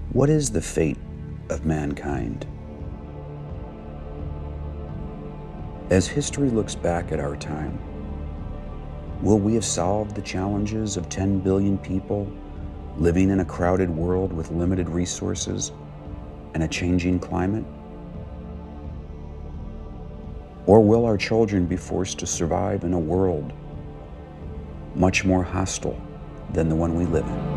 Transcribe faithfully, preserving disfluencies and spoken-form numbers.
What is the fate of mankind? As history looks back at our time, will we have solved the challenges of ten billion people living in a crowded world with limited resources and a changing climate? Or will our children be forced to survive in a world much more hostile than the one we live in?